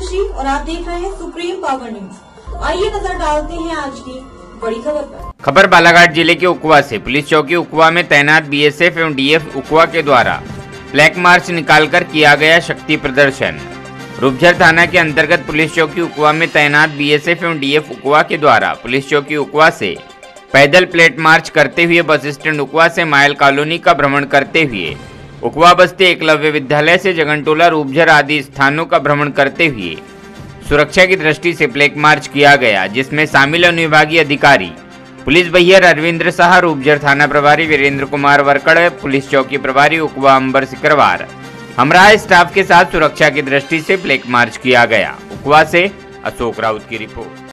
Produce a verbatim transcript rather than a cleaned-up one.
खुशी और आप देख रहे हैं सुप्रीम पावर न्यूज। आइए नजर डालते हैं आज की बड़ी खबर पर। खबर बालाघाट जिले के उकवा से। पुलिस चौकी उकवा में तैनात बीएसएफ एवं डीएफ उकवा के द्वारा फ्लैग मार्च निकालकर किया गया शक्ति प्रदर्शन। रूपझर थाना के अंतर्गत पुलिस चौकी उकवा में तैनात बीएसएफ एवं डीएफ उकवा के द्वारा पुलिस चौकी उकवा से पैदल प्लेट मार्च करते हुए बस स्टैंड उकवा से मायल कॉलोनी का भ्रमण करते हुए उकवा बस्ती एकलव्य विद्यालय से जगनटोला रूपझर आदि स्थानों का भ्रमण करते हुए सुरक्षा की दृष्टि से फ्लैग मार्च किया गया, जिसमें शामिल अनुविभागीय अधिकारी पुलिस बहियर अरविंद्र शाह, रूपझर थाना प्रभारी वीरेंद्र कुमार वरकड़, पुलिस चौकी प्रभारी उकवा अंबर सिकरवार, हमरा स्टाफ के साथ सुरक्षा की दृष्टि से फ्लैग मार्च किया गया। उकवा से अशोक राउत की रिपोर्ट।